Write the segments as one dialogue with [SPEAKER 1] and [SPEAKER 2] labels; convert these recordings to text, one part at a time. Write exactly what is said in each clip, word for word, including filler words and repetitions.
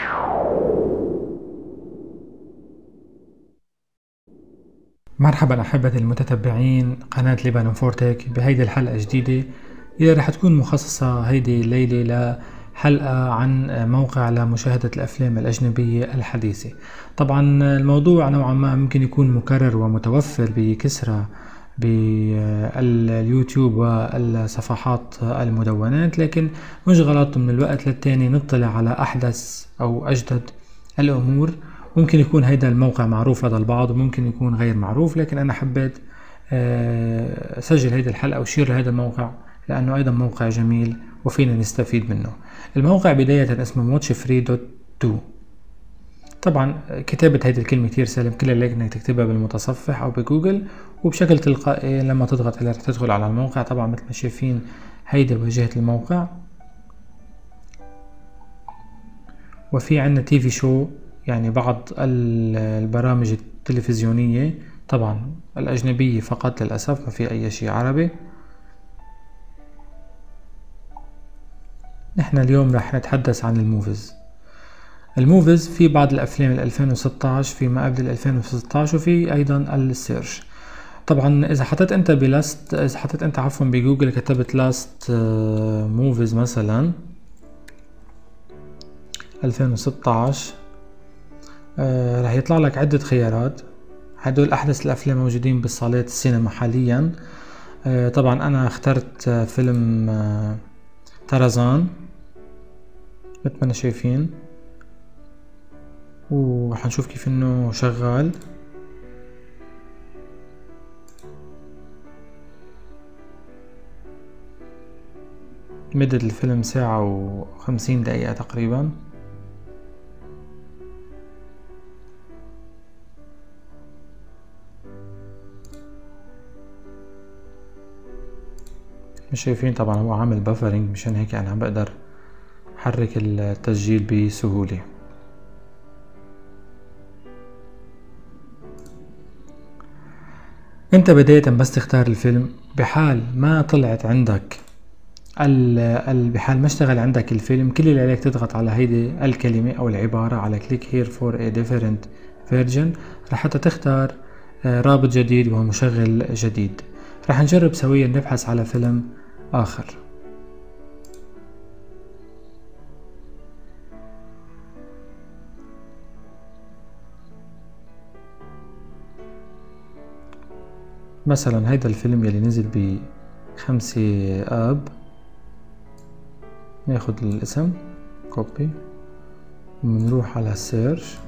[SPEAKER 1] مرحبا أحبتي المتتبعين قناة لبنان فورتك بهيدي الحلقة جديدة اللي رح تكون مخصصة هيدي الليلة لحلقة عن موقع لمشاهدة الأفلام الأجنبية الحديثة. طبعا الموضوع نوعا ما ممكن يكون مكرر ومتوفر بكثرة باليوتيوب والصفحات المدونات، لكن مش غلط من الوقت للتاني نطلع على أحدث أو أجدد الأمور. ممكن يكون هيدا الموقع معروف لدى البعض وممكن يكون غير معروف، لكن أنا حبيت أسجل هيدي الحلقة وأشير لهذا الموقع لأنه أيضا موقع جميل وفينا نستفيد منه. الموقع بداية اسمه موتش فري دوت تو. طبعا كتابة هيدي الكلمة كتير سهلة، كل اللي انك تكتبها بالمتصفح أو بجوجل وبشكل تلقائي لما تضغط عليها رح تدخل على الموقع. طبعا مثل ما شايفين هيدي واجهة الموقع، وفي عنا تي في شو، يعني بعض البرامج التلفزيونية طبعا الأجنبية فقط للأسف، ما في أي شيء عربي. نحن اليوم رح نتحدث عن الموفيز. الموفيز في بعض الأفلام الألفين وستة عشر، فيما قبل الألفين وستة عشر، وفي أيضا السيرش. طبعا إذا حطيت أنت بلاست إذا حطيت أنت عفوا بجوجل كتبت لاست موفيز مثلا ألفين وستة عشر، آه رح يطلع لك عدة خيارات. هدول أحدث الأفلام موجودين بالصالات السينما حاليا. آه طبعا أنا اخترت آه فيلم آه طرزان مثل ما شايفين، وحنشوف كيف انه شغال. مدة الفيلم ساعة وخمسين دقيقة تقريبا. مش شايفين طبعا هو عامل بافرينج، مشان هيك انا عم بقدر حرك التسجيل بسهولة. انت بداية بس تختار الفيلم، بحال ما طلعت عندك ال بحال ما اشتغل عندك الفيلم، كل اللي عليك تضغط على هيدي الكلمة او العبارة على كليك هير فور ا ديفرنت فيرجن لحتى تختار رابط جديد وهو مشغل جديد. رح نجرب سويا نبحث على فيلم آخر. مثلا هيدا الفيلم يلي نزل بخمسة آب، ناخد الاسم كوبي ونروح على السيرش.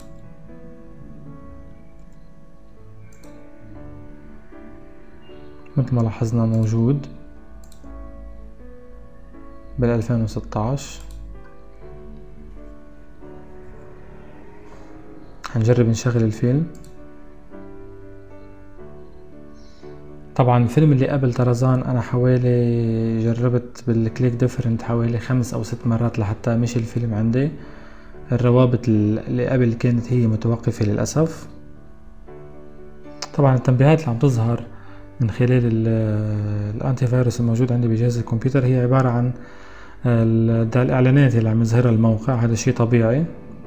[SPEAKER 1] مثل ما لاحظنا موجود بال ألفين وستة عشر. هنجرب نشغل الفيلم. طبعا الفيلم اللي قبل طرزان انا حوالي جربت بالكليك ديفرنت حوالي خمس او ست مرات لحتى مشي الفيلم عندي. الروابط اللي قبل كانت هي متوقفة للأسف. طبعا التنبيهات اللي عم تظهر من خلال الانتي فيروس الموجود عندي بجهاز الكمبيوتر هي عبارة عن الاعلانات اللي عم يظهرها الموقع. هذا شيء طبيعي.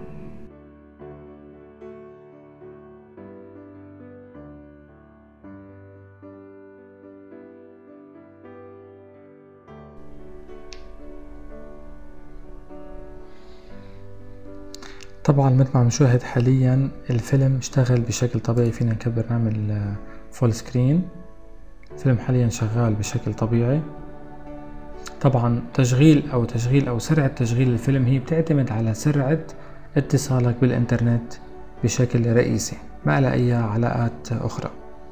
[SPEAKER 1] طبعا مثل ما عم نشاهد حاليا الفيلم اشتغل بشكل طبيعي. فينا نكبر نعمل فول سكرين. الفيلم حاليا شغال بشكل طبيعي. طبعا تشغيل او تشغيل او سرعة تشغيل الفيلم هي بتعتمد على سرعة اتصالك بالانترنت بشكل رئيسي، ما لها اي علاقات اخرى.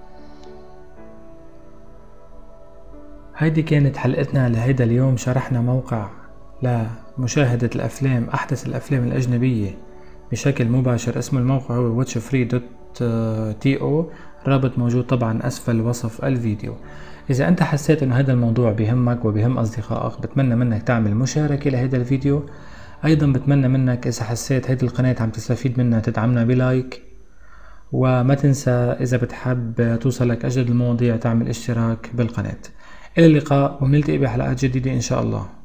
[SPEAKER 1] هيدي كانت حلقتنا لهيدا اليوم. شرحنا موقع لمشاهدة الافلام، احدث الافلام الاجنبية بشكل مباشر. اسم الموقع هو واتش فري دوت تي او. الرابط موجود طبعا اسفل وصف الفيديو. اذا انت حسيت انه هذا الموضوع بيهمك وبيهم اصدقائك، بتمنى منك تعمل مشاركة لهذا الفيديو. ايضا بتمنى منك اذا حسيت هيدي القناة عم تستفيد منها تدعمنا بلايك، وما تنسى اذا بتحب توصلك اجدد المواضيع تعمل اشتراك بالقناة. الى اللقاء ونلتقي بحلقات جديدة ان شاء الله.